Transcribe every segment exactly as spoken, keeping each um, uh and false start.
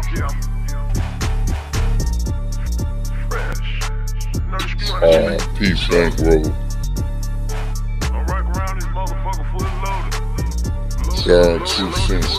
Uh, P Bankroll. Sorry, two cents.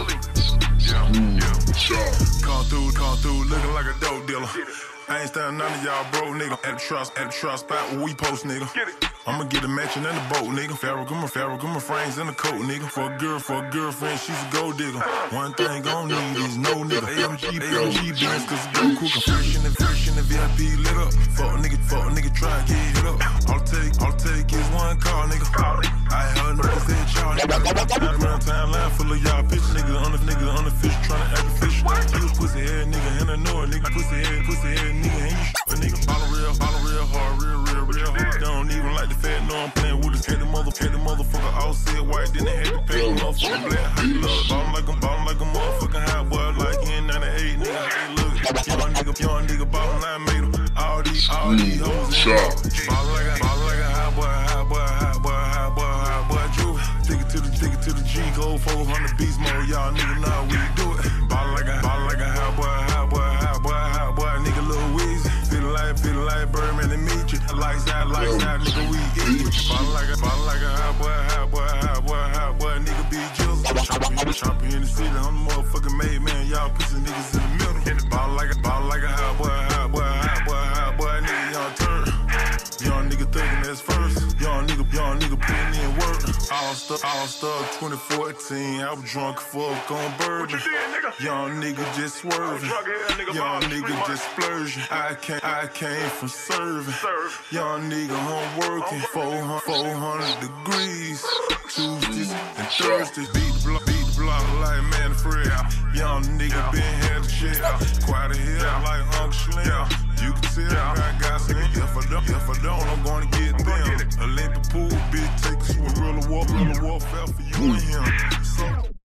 Come through, come through, looking like a dope dealer. I ain't standing none of y'all broke, nigga. At the trust, at the trust spot where we post, nigga. I'ma get a mansion in the boat, nigga. Farraguma, Farraguma frames in the coat, nigga. For a girl, for a girlfriend, she's a gold digger. One thing gon' need is no nigga. A M G, A M G Benz, cause it go cookin'. Fresh in the, fresh in the V I P lit up. Fuck a nigga, fuck a nigga, try and get hit up. All take, all take is one call, nigga. I heard niggas said y'all, nigga. Around timeline full of y'all bitch niggas on the niggas on the fish trying to act official. You a pussy head nigga, and I know a nigga. Pussy head, pussy head nigga, and you a nigga. Ball real, ball real hard, real, real, real hard. Don't even like the fat, no I'm playing with the mother, the motherfucker all said white, then they had to pay the motherfucker black. How you love? Ballin' like a, ballin' like a motherfucking hot boy, like in ninety-eight, nigga. Hey, look, young nigga, young nigga, ballin' I made him. All these, all these hoes in there. Ballin' like a, ballin' like a hot boy, hot boy, hot boy, hot boy, hot boy, Drew. Take it to the, take it to the G code, four hundred beast mode, y'all nigga know we do it. Ballin' like a, ballin' like a hot boy, hot boy, hot boy, hot boy, nigga, Lil Weezy. Feelin' like, feelin' like Birdman and meet you. Lights out, lights out, nigga, we eat. Ballin' like a, ballin' like a hot boy, hot boy, hot boy, hot boy, nigga be jizzle. Choppin', choppin' in the city, I'm the motherfucking made man. Y'all pussy niggas in the middle. Ballin' like a, ballin' like a hot boy, hot boy, hot boy, hot boy, nigga, young turn. Young nigga thinking that's first. Young nigga, young nigga putting in work. All stuff, all stuff, twenty fourteen. I was drunk, fuck on bourbon. Young nigga just swerving. Young nigga just splurging. I came, I came from serving. Young nigga home working. four hundred degrees. Tuesdays and Thursdays. Beat the block, beat the block like man Fred. Young nigga been had to shit. Quite a hill like Uncle Slim. You can tell I got some. If I don't, if I don't, I'm gonna get them. Olympic pool, bitch, take a swim. Real war, real warfare for you and him. So,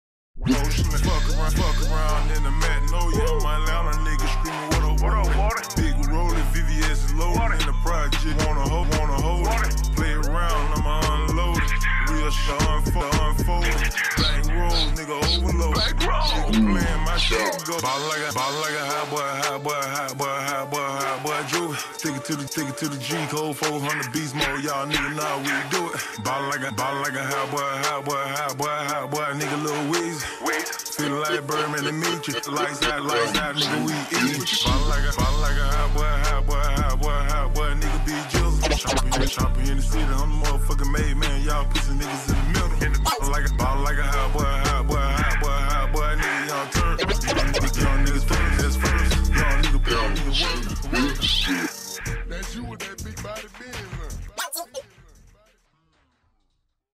fuck around, fuck around in the mat. No, young my Atlanta nigga screaming, what up, what up, water? Big rolling, V V S is loaded in the project. Wanna hold, wanna hold it. Play around, I'ma unload it. Real shit, unfold, unfold it. Bankroll, nigga overload. Nigga playing my shit, go. Ballin' like a, ballin' like a hot boy, hot boy, hot boy, hot boy, hot boy, Drew. Take it to the, take it to the G code, four hundred beast mode, y'all nigga know we do it. Ballin' like a, ballin' like a hot boy, hot boy, hot boy, hot boy, nigga Lil Weezy. Feelin' like Birdman and meet you. Lights out, lights out, nigga we eat. Ballin' like a, ballin' like a hot boy, hot boy, hot boy, hot boy, nigga be jizzle. Choppin', choppin' in the city, I'm the motherfucking made man. Y'all pussy niggas in the middle. Ballin' like a, ballin' like a hot boy, hot boy, hot boy, hot boy, nigga young turn. Young niggas first, that's first. Young nigga, young nigga work.